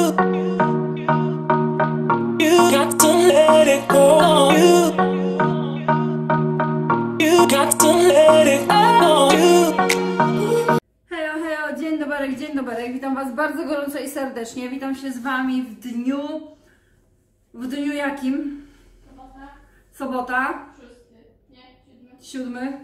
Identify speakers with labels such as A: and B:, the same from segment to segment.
A: You got to let it go. You got to let it go.
B: Hejo, hejo, dzień dobry, witam Was bardzo gorąco i serdecznie. Witam się z Wami w dniu jakim? Sobota. 7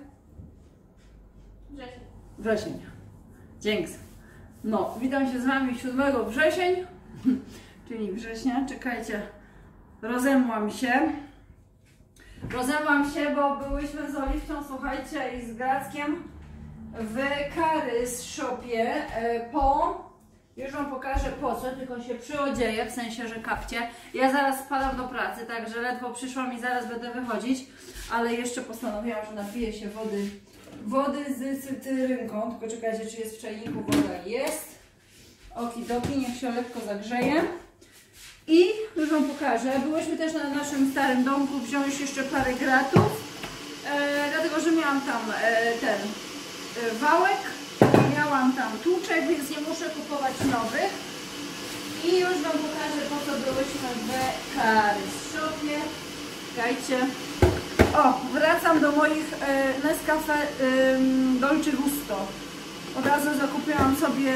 B: wrzesień. Dzięki. No, witam się z Wami 7 wrzesień, czyli września. Czekajcie, rozemłam się, bo byłyśmy z Oliwcią, słuchajcie, i z Grackiem w Carys Shopie już Wam pokażę po co, tylko się przyodzieję, w sensie, że kapcie. Ja zaraz spadam do pracy, także ledwo przyszłam i zaraz będę wychodzić, ale jeszcze postanowiłam, że napiję się wody z cytrynką, tylko czekajcie, czy jest w czajniku. Woda jest. Okidoki, niech się lekko zagrzeje. I już Wam pokażę, byłyśmy też na naszym starym domku wziąć jeszcze parę gratów, dlatego, że miałam tam ten wałek, miałam tam tłuczek, więc nie muszę kupować nowych. I już Wam pokażę, po co byłyśmy w Carys Shopie. Czekajcie. O, wracam do moich Nescafe Dolce Gusto. Od razu zakupiłam sobie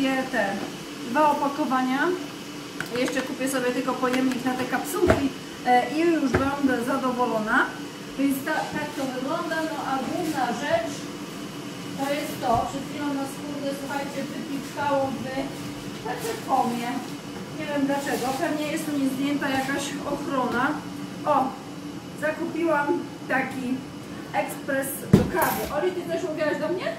B: dwa opakowania. Jeszcze kupię sobie tylko pojemnik na te kapsułki i już będę zadowolona. Więc tak to wygląda. No a główna rzecz to jest to. Przed chwilą na skórę, słuchajcie, wypiskało w telefonie. Nie wiem dlaczego. Pewnie jest tu niezdjęta jakaś ochrona. O! Zakupiłam taki ekspres do kawy. Oli, Ty też mówiłaś do mnie?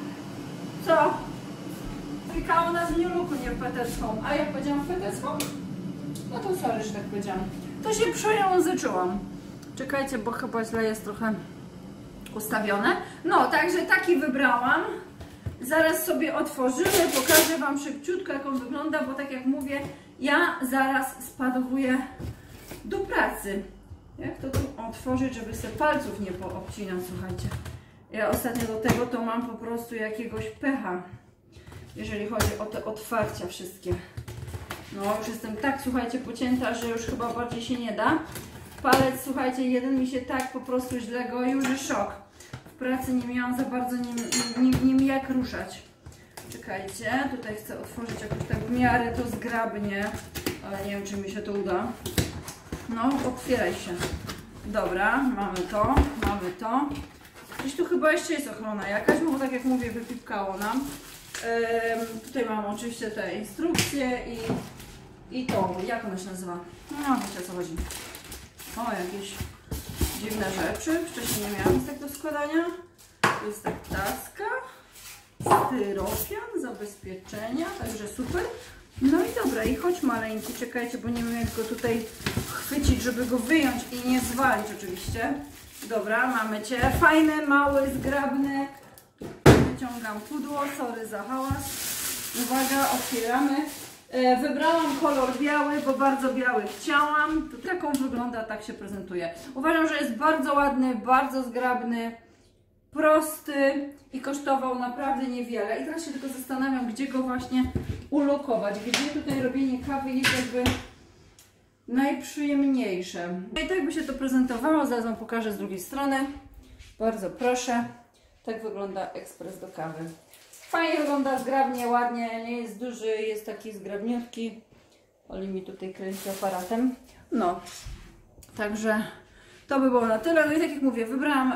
B: Co? Klikało nas w New Looku, nie w Peter's Home. A jak powiedziałam w Peter's Home? No to sorry, że tak powiedziałam. To się przejęzyczyłam. Czekajcie, bo chyba źle jest trochę ustawione. No, także taki wybrałam. Zaraz sobie otworzymy. Pokażę Wam szybciutko, jak on wygląda, bo tak jak mówię, ja zaraz spadowuję do pracy. Jak to tu otworzyć, żeby sobie palców nie poobcinał, słuchajcie. Ja ostatnio do tego to mam po prostu jakiegoś pecha, jeżeli chodzi o te otwarcia wszystkie. No już jestem tak, słuchajcie, pocięta, że już chyba bardziej się nie da. Palec, słuchajcie, jeden mi się tak po prostu źle goił, że szok. W pracy nie miałam za bardzo nim jak ruszać. Czekajcie, tutaj chcę otworzyć jakoś tak w miarę to zgrabnie, ale nie wiem, czy mi się to uda. No, otwieraj się. Dobra, mamy to. Gdzieś tu chyba jeszcze jest ochrona jakaś, bo tak jak mówię, wypipkało nam. Tutaj mam oczywiście te instrukcje i to, jak ona się nazywa? No, wiecie o co chodzi. O, jakieś dziwne rzeczy. Wcześniej nie miałam nic tak do składania. To jest tak taska, styropian, zabezpieczenia, także super. No i dobra, i chodź maleńki, czekajcie, bo nie wiem jak go tutaj chwycić, żeby go wyjąć i nie zwalić oczywiście. Dobra, mamy Cię. Fajny, mały, zgrabny. Wyciągam pudło, sorry za hałas. Uwaga, otwieramy. Wybrałam kolor biały, bo bardzo biały chciałam. Tak on wygląda, tak się prezentuje. Uważam, że jest bardzo ładny, bardzo zgrabny, prosty i kosztował naprawdę niewiele. I teraz się tylko zastanawiam, gdzie go właśnie ulokować, gdzie tutaj robienie kawy jest jakby najprzyjemniejsze. I tak by się to prezentowało, zaraz Wam pokażę z drugiej strony. Bardzo proszę. Tak wygląda ekspres do kawy. Fajnie wygląda, zgrabnie, ładnie, nie jest duży, jest taki zgrabniutki. Oli mi tutaj kręci aparatem. No, także to by było na tyle. No i tak jak mówię, wybrałam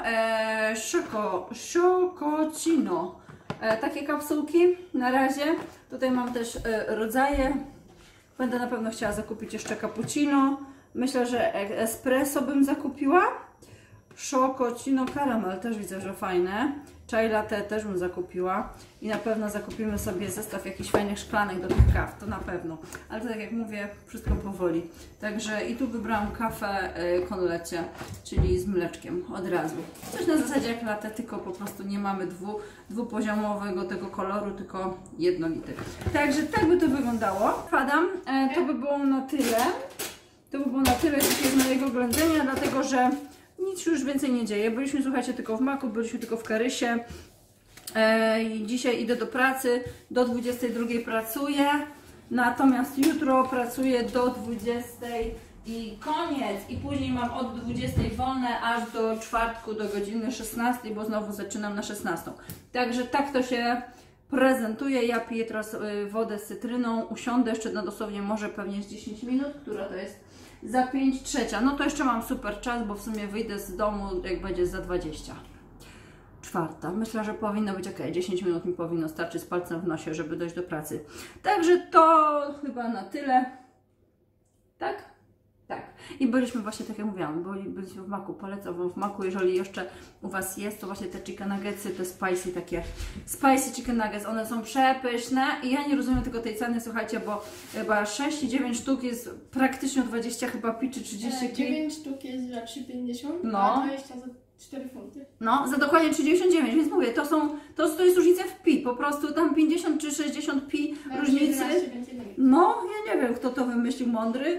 B: Chococino. Takie kapsułki na razie. Tutaj mam też rodzaje. Będę na pewno chciała zakupić jeszcze cappuccino. Myślę, że espresso bym zakupiła. Chococino caramel też widzę, że fajne. Chai latte też bym zakupiła. I na pewno zakupimy sobie zestaw jakichś fajnych szklanek do tych kaw. To na pewno. Ale to tak jak mówię, wszystko powoli. Także i tu wybrałam kawę con leche, czyli z mleczkiem od razu. Coś na zasadzie jak latte, tylko po prostu nie mamy dwupoziomowego tego koloru, tylko jednolity. Także tak by to wyglądało. Wpadam. To by było na tyle. To by było na tyle dzisiaj z mojego ględzenia, dlatego że nic się już więcej nie dzieje. Byliśmy, słuchajcie, tylko w Macu, byliśmy tylko w Carysie. Dzisiaj idę do pracy, do 22 pracuję. Natomiast jutro pracuję do 20 i koniec. I później mam od 20 wolne aż do czwartku do godziny 16, bo znowu zaczynam na 16. Także tak to się prezentuje. Ja piję teraz wodę z cytryną. Usiądę jeszcze na dosłownie może pewnie z 10 minut, która to jest za 5:03. No to jeszcze mam super czas, bo w sumie wyjdę z domu jak będzie za 20. Czwarta. Myślę, że powinno być ok. 10 minut mi powinno starczyć z palcem w nosie, żeby dojść do pracy. Także to chyba na tyle. Tak? Tak. I byliśmy właśnie, tak jak mówiłam, byliśmy w Macu. Polecam Wam w Macu, jeżeli jeszcze u Was jest, to właśnie te chicken nuggetsy, te spicy takie, spicy chicken nuggets, one są przepyszne i ja nie rozumiem tylko tej ceny, słuchajcie, bo chyba 6 i 9 sztuk jest praktycznie 20 chyba pi, czy 30 pi.
C: 9 sztuk jest za 3,50,
B: no.
C: A 20 za 4 funty.
B: No, za dokładnie 39, więc mówię, to jest różnica w pi, po prostu tam 50 czy 60 pi różnicy. No, ja nie wiem, kto to wymyślił, mądry.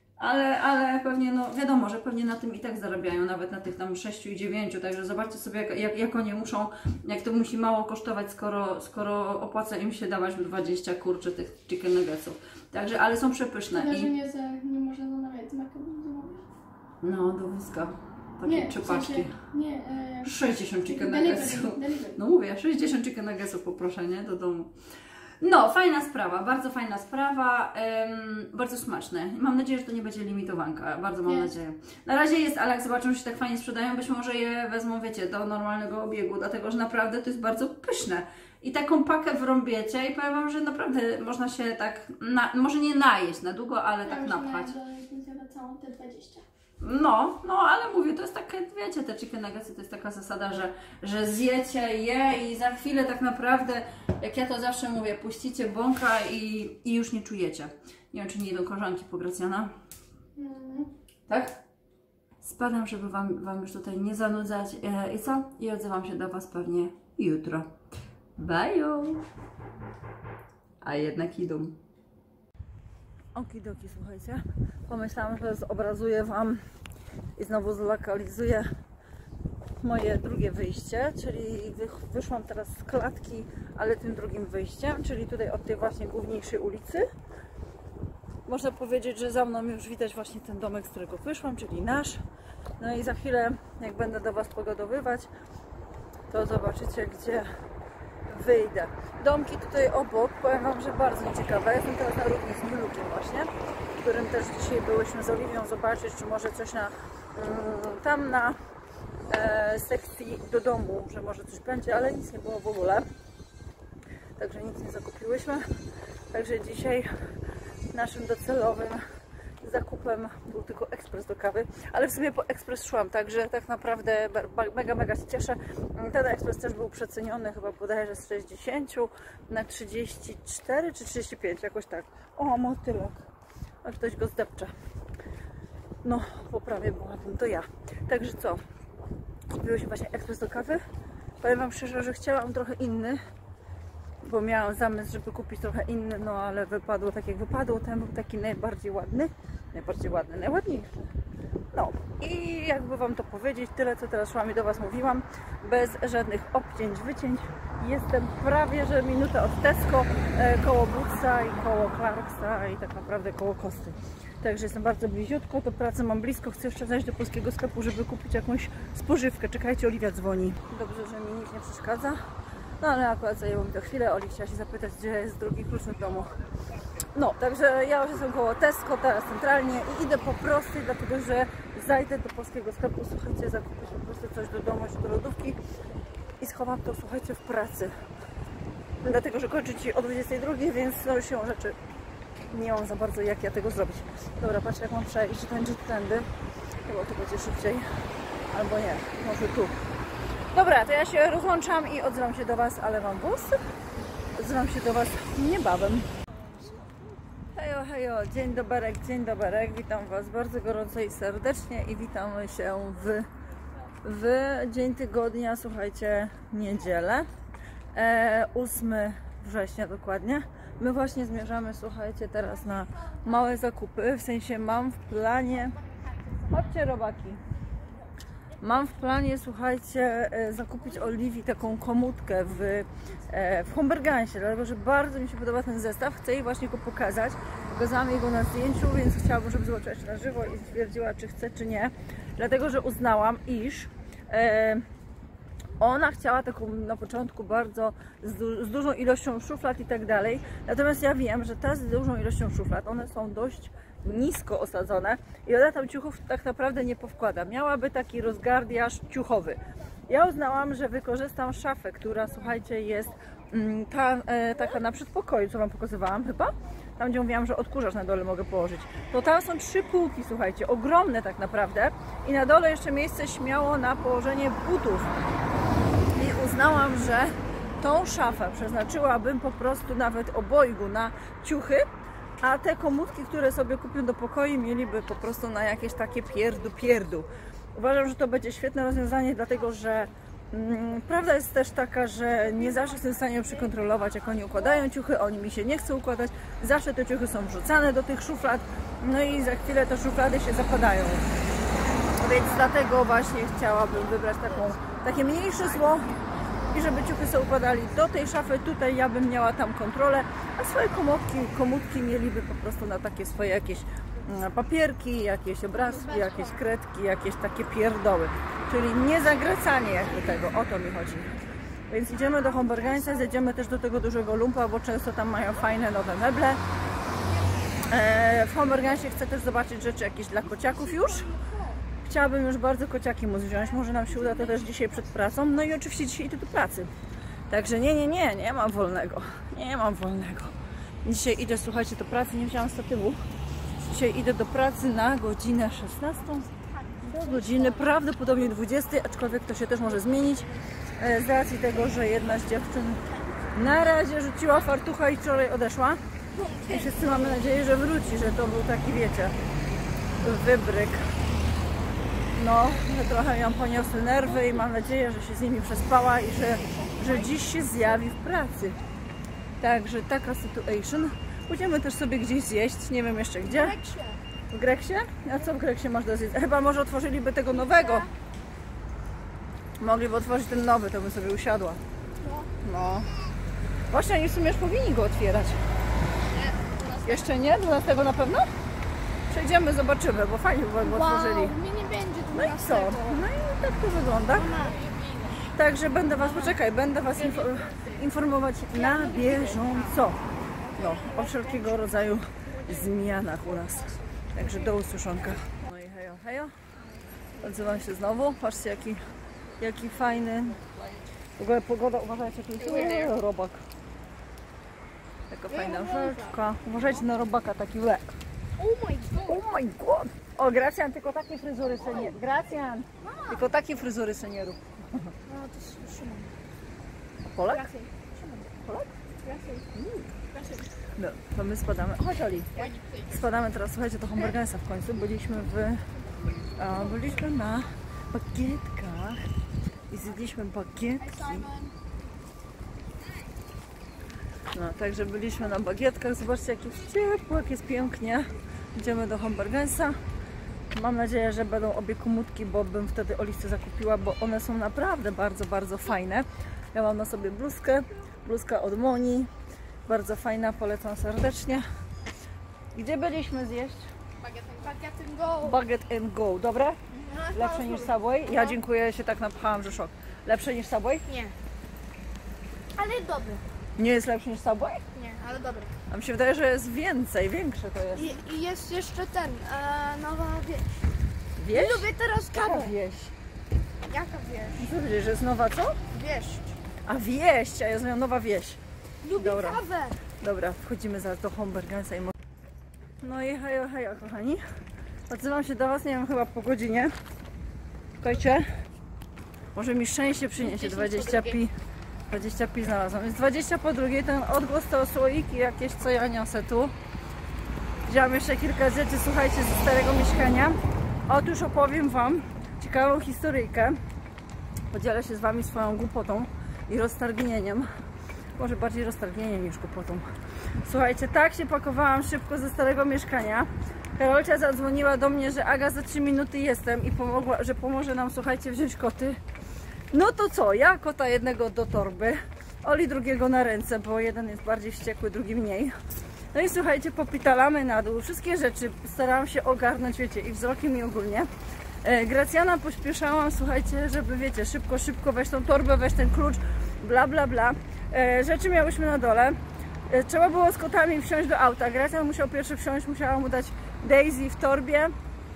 B: Ale pewnie, no wiadomo, że pewnie na tym i tak zarabiają, nawet na tych tam 6 i 9, także zobaczcie sobie jak oni muszą, jak to musi mało kosztować, skoro opłaca im się dawać 20 kurczy tych chicken nuggetsów. Także, ale są przepyszne.
C: Chyba, że nie można zamawiać z Macu.
B: No, do wózka. Takie 3 paczki.
C: Nie,
B: 60 chicken nuggetsów.
C: Delivery.
B: No mówię, 60 chicken nuggetsów poproszę, nie? Do domu. No, fajna sprawa, bardzo fajna sprawa, bardzo smaczne. Mam nadzieję, że to nie będzie limitowanka, bardzo mam nadzieję. Na razie jest, ale jak zobaczą, że się tak fajnie sprzedają, być może je wezmą, wiecie, do normalnego obiegu, dlatego że naprawdę to jest bardzo pyszne. I taką pakę wrąbiecie i powiem Wam, że naprawdę można się tak, może nie najeść na długo, ale tak napchać.
C: Ja całą te 20.
B: No, ale mówię, to jest takie, wiecie, te chicken nuggetsy to jest taka zasada, że zjecie je i za chwilę tak naprawdę, jak ja to zawsze mówię, puścicie bąka i już nie czujecie. Nie wiem, czy nie idą koleżanki po Gracjana. Tak? Spadam, żeby wam już tutaj nie zanudzać. I co? I odzywam się do Was pewnie jutro. Bye! A jednak idą. Okidoki, słuchajcie. Pomyślałam, że zobrazuję Wam i znowu zlokalizuję moje drugie wyjście, czyli wyszłam teraz z klatki, ale tym drugim wyjściem, czyli tutaj od tej właśnie główniejszej ulicy. Można powiedzieć, że za mną już widać właśnie ten domek, z którego wyszłam, czyli nasz. No i za chwilę, jak będę do Was pogodowywać, to zobaczycie, gdzie wyjdę. Domki tutaj obok, powiem Wam, że bardzo ciekawe. Jestem teraz na równi z Milukiem właśnie, w którym też dzisiaj byłyśmy z Oliwią zobaczyć, czy może coś tam na sekcji do domu, że może coś będzie, ale nic nie było w ogóle. Także nic nie zakupiłyśmy. Także dzisiaj naszym docelowym zakupem był tylko ekspres do kawy, ale w sumie po ekspres szłam, także tak naprawdę mega się cieszę. Ten ekspres też był przeceniony, chyba bodajże z 60 na 34 czy 35, jakoś tak. O, motylek, a ktoś go zdepcze. No, po prawie byłabym to ja. Także co? Kupiłyśmy właśnie ekspres do kawy. Powiem Wam szczerze, że chciałam trochę inny, bo miałam zamysł, żeby kupić trochę inny, no ale wypadło tak jak wypadło. Ten był taki najbardziej ładny, najładniejszy. No i jakby Wam to powiedzieć, tyle co teraz szłam i do Was mówiłam, bez żadnych obcięć, wycięć. Jestem prawie, że minutę od Tesco, koło Bootsa i koło Clarksa i tak naprawdę koło Kosty. Także jestem bardzo bliziutko, do pracy mam blisko, chcę jeszcze zajść do polskiego sklepu, żeby kupić jakąś spożywkę. Czekajcie, Oliwia dzwoni. Dobrze, że mi nic nie przeszkadza. No ale akurat zajęło mi to chwilę. Oli chciała się zapytać, gdzie jest drugi klucz do domu. No, także ja już jestem koło Tesco, teraz centralnie i idę po prostej, dlatego że zajdę do polskiego sklepu, słuchajcie, zakupić po prostu coś do domu, czy do lodówki i schowam to, słuchajcie, w pracy. Dlatego, że kończy Ci o 22, więc no już się rzeczy nie mam za bardzo jak ja tego zrobić. Dobra, patrzę jak mam przejść, tędy, chyba tu będzie szybciej, albo nie, może tu. Dobra, to ja się rozłączam i odzywam się do Was, ale Wam bus. Odzywam się do Was niebawem. Hejo, hejo, dzień doberek, witam Was bardzo gorąco i serdecznie i witamy się w dzień tygodnia, słuchajcie, niedzielę, 8 września dokładnie. My właśnie zmierzamy, słuchajcie, teraz na małe zakupy, w sensie mam w planie, chodźcie robaki, Mam w planie, słuchajcie, zakupić Oliwii taką komódkę w Hombergansie, dlatego że bardzo mi się podoba ten zestaw. Chcę jej właśnie go pokazać. Pokazałam jej go na zdjęciu, więc chciałabym, żeby zobaczyła się na żywo i stwierdziła, czy chce, czy nie. Dlatego, że uznałam, iż ona chciała taką na początku bardzo z dużą ilością szuflad i tak dalej. Natomiast ja wiem, że te z dużą ilością szuflad, one są dość nisko osadzone i ona tam ciuchów tak naprawdę nie powkłada. Miałaby taki rozgardiaż ciuchowy. Ja uznałam, że wykorzystam szafę, która, słuchajcie, jest taka na przedpokoju, co Wam pokazywałam chyba. Tam, gdzie mówiłam, że odkurzacz na dole mogę położyć. To tam są 3 półki, słuchajcie, ogromne tak naprawdę. I na dole jeszcze miejsce śmiało na położenie butów. I uznałam, że tą szafę przeznaczyłabym po prostu nawet obojgu na ciuchy, a te komódki, które sobie kupię do pokoju, mieliby po prostu na jakieś takie pierdu. Uważam, że to będzie świetne rozwiązanie, dlatego że prawda jest też taka, że nie zawsze jestem w stanie przykontrolować, jak oni układają ciuchy, oni mi się nie chcą układać, zawsze te ciuchy są wrzucane do tych szuflad, no i za chwilę te szuflady się zapadają. Więc dlatego właśnie chciałabym wybrać takie mniejsze zło i żeby ciuchy sobie układali do tej szafy. Tutaj ja bym miała tam kontrolę, a swoje komódki mieliby po prostu na takie swoje jakieś papierki, jakieś obrazki, jakieś kredki, jakieś takie pierdoły. Czyli nie zagracanie jakby tego, o to mi chodzi. Więc idziemy do Hombergansa, zejdziemy też do tego dużego lumpa, bo często tam mają fajne nowe meble. W Hombergansie chcę też zobaczyć rzeczy jakieś dla kociaków już. Chciałabym już bardzo kociaki móc wziąć, może nam się uda to też dzisiaj przed pracą. No i oczywiście dzisiaj idę do pracy. Także nie mam wolnego. Nie mam wolnego. Dzisiaj idę, słuchajcie, do pracy, nie wziąłam statywu. Dzisiaj idę do pracy na godzinę 16. Do godziny prawdopodobnie 20, aczkolwiek to się też może zmienić. Z racji tego, że jedna z dziewczyn na razie rzuciła fartucha i wczoraj odeszła. I wszyscy mamy nadzieję, że wróci, że to był taki, wiecie, wybryk. No, trochę ją poniosły nerwy i mam nadzieję, że się z nimi przespała i że dziś się zjawi w pracy. Także taka situation. Pójdziemy też sobie gdzieś zjeść, nie wiem jeszcze gdzie. W Greksie? A co w Greksie masz do zjedzenia? Chyba może otworzyliby tego nowego. Mogliby otworzyć ten nowy, to bym sobie usiadła. No. Właśnie oni w sumie już powinni go otwierać. Jeszcze nie? 12 na pewno? Przejdziemy, zobaczymy, bo fajnie by go otworzyli.
C: Mnie nie będzie 12.
B: No i co? No i tak to wygląda. Także będę Was, będę Was informować na bieżąco. No, o wszelkiego rodzaju zmianach u nas. Także do usłyszonka. No i hejo, hejo. Odzywam się znowu. Patrzcie, jaki fajny. W ogóle pogoda, uważajcie, tu jest robak. Taka fajna rzeczka. Uważajcie na robaka, taki lek. Oh my god! O, Gracjan, tylko takie fryzury se nie... Gracjan! Tylko takie fryzury se nie rób.
C: No, to jest Szymon.
B: Polak? Polak? No, to my spadamy. Chodź, Oli. Spadamy teraz, słuchajcie, do Hombergansa w końcu. Byliśmy na bagietkach i zjedliśmy bagietki. No, także byliśmy na bagietkach. Zobaczcie, jak jest ciepło, jak jest pięknie. Idziemy do Hombergansa. Mam nadzieję, że będą obie komódki, bo bym wtedy Oliwce zakupiła, bo one są naprawdę bardzo, bardzo fajne. Ja mam na sobie bluzka od Moni. Bardzo fajna, polecam serdecznie. Gdzie byliśmy zjeść?
C: Baguette and go.
B: Baguette and go, dobre? Lepsze niż Subway? Ja dziękuję, się tak napchałam, że szok. Lepsze niż Subway?
C: Nie. Ale dobry.
B: Nie jest lepsze niż Subway?
C: Nie, ale dobry.
B: A mi się wydaje, że jest większe to jest.
C: I jest jeszcze nowa wieś.
B: Wieś?
C: Lubię teraz
B: Jaka
C: kawę.
B: wieś?
C: Jaka wieś?
B: Co powiedzieć, że jest nowa co?
C: Wieś.
B: A wieś, a ja znam nowa wieś.
C: Lubię
B: Dobra.
C: kawę. Dobra,
B: wchodzimy zaraz do Hombergansa i... No i hejo, hejo, kochani. Odzywam się do Was, nie wiem, chyba po godzinie. Słuchajcie, może mi szczęście przyniesie 20 pi znalazłam. Jest 20 po drugiej, ten odgłos to słoiki jakieś, co ja niosę tu. Wziąłam jeszcze kilka rzeczy, słuchajcie, ze starego mieszkania. Otóż opowiem Wam ciekawą historyjkę. Podzielę się z Wami swoją głupotą i roztargnieniem. Może bardziej roztargnienie niż kłopotą. Słuchajcie, tak się pakowałam szybko ze starego mieszkania. Karolcia zadzwoniła do mnie, że Aga, za 3 minuty jestem i pomogła, że pomoże nam, słuchajcie, wziąć koty. No to co, ja kota jednego do torby, Oli drugiego na ręce, bo jeden jest bardziej wściekły, drugi mniej. No i słuchajcie, popitalamy na dół. Wszystkie rzeczy starałam się ogarnąć, wiecie, i wzrokiem, i ogólnie. Gracjana pośpieszałam, słuchajcie, żeby, wiecie, szybko weź tą torbę, weź ten klucz, bla bla bla. Rzeczy miałyśmy na dole. Trzeba było z kotami wsiąść do auta. Gracjan musiał pierwszy wsiąść, musiałam mu dać Daisy w torbie.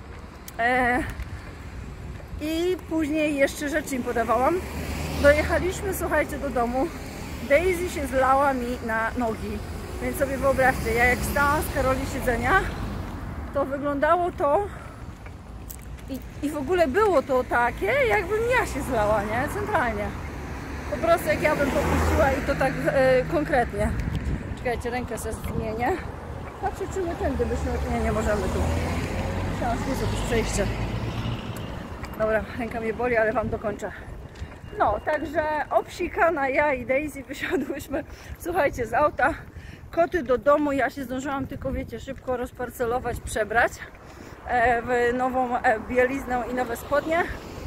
B: I później jeszcze rzeczy im podawałam. Dojechaliśmy, słuchajcie, do domu. Daisy się zlała mi na nogi. Więc sobie wyobraźcie, ja jak stałam z Karoli siedzenia, to wyglądało to i w ogóle było to takie, jakbym ja się zlała, nie? Centralnie. Po prostu jak ja bym popuściła i to tak konkretnie. Czekajcie, rękę sobie zmienię. Patrzę, czy my tędy byśmy... Nie możemy tu. Myślałam, że jest jakieś przejście. Dobra, ręka mnie boli, ale wam dokończę. No, także obsikana ja i Daisy wysiadłyśmy, słuchajcie, z auta. Koty do domu, ja się zdążyłam tylko, wiecie, szybko rozparcelować, przebrać w nową bieliznę i nowe spodnie.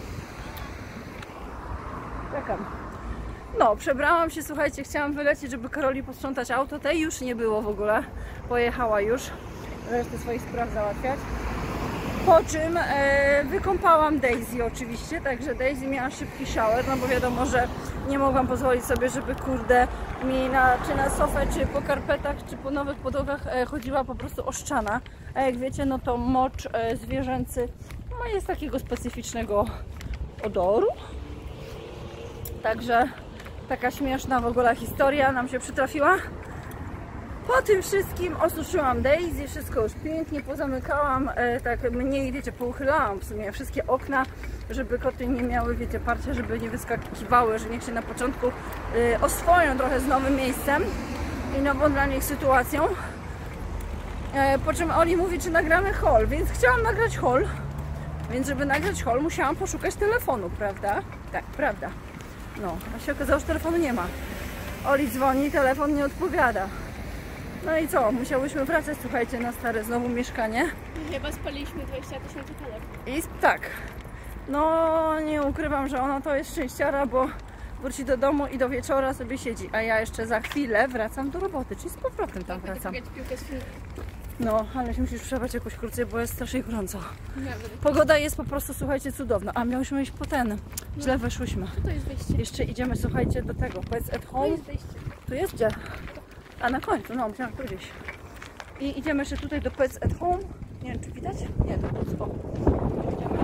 B: Czekam. No, przebrałam się, słuchajcie, chciałam wylecieć, żeby Karoli posprzątać auto. Tej już nie było w ogóle, pojechała już resztę swoich spraw załatwiać. Po czym wykąpałam Daisy oczywiście, także Daisy miała szybki shower, no bo wiadomo, że nie mogłam pozwolić sobie, żeby kurde mi czy na sofę, czy po karpetach, czy po nowych podłogach chodziła po prostu oszczana. A jak wiecie, no to mocz zwierzęcy no jest takiego specyficznego odoru. Także taka śmieszna w ogóle historia nam się przytrafiła. Po tym wszystkim osuszyłam Daisy, wszystko już pięknie pozamykałam, tak mniej, wiecie, pouchylałam w sumie wszystkie okna, żeby koty nie miały, wiecie, parcia, żeby nie wyskakiwały, że niech się na początku oswoją trochę z nowym miejscem i nową dla nich sytuacją. Po czym Oli mówi, czy nagramy haul, więc chciałam nagrać haul, więc żeby nagrać haul musiałam poszukać telefonu, prawda? Tak, prawda. No, a się okazało, że telefonu nie ma. Oli dzwoni, telefon nie odpowiada. No i co? Musiałyśmy wracać, słuchajcie, na stare znowu mieszkanie.
C: Chyba spaliliśmy 20 000 kalorii.
B: I tak, no nie ukrywam, że ona to jest szczęściara, bo wróci do domu i do wieczora sobie siedzi, a ja jeszcze za chwilę wracam do roboty, czyli z powrotem tam wracam. No, ale się musisz przebrać jakoś krócej, bo jest strasznie gorąco. Pogoda jest po prostu, słuchajcie, cudowna. A miałyśmy iść po ten. Źle weszłyśmy.
C: To jest wyjście.
B: Jeszcze idziemy, słuchajcie, do tego. Pets at Home.
C: To jest wyjście.
B: Tu jest gdzie? A na końcu, no, musiałam tu gdzieś. I idziemy jeszcze tutaj do Pets at Home. Nie wiem, czy widać? Nie, to pusto. Idziemy.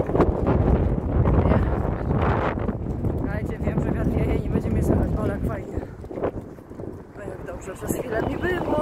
B: Słuchajcie, wiem, że wiatr wieje i nie będzie mnie słychać, ale jak fajnie. No jak dobrze, przez chwilę mi było.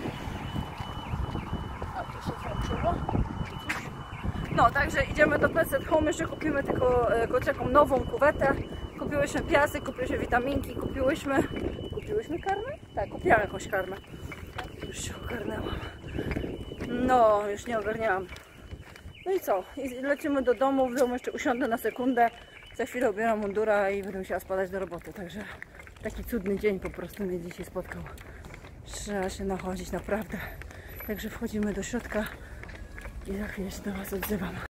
B: A tu się włączyło. No, także idziemy do Pets at Home. Jeszcze kupimy tylko kociakom nową kuwetę. Kupiłyśmy piasek, kupiłyśmy witaminki, kupiłyśmy karmę? Tak, kupiłam jakąś karmę. Już się ogarnęłam. No, już nie ogarniałam. No i co? I lecimy do domu. W domu jeszcze usiądę na sekundę. Za chwilę ubieram mundura i będę musiała spadać do roboty. Także taki cudny dzień po prostu mnie dzisiaj spotkał. Trzeba się nachodzić, naprawdę. Także wchodzimy do środka i za chwilę się do Was odzywam.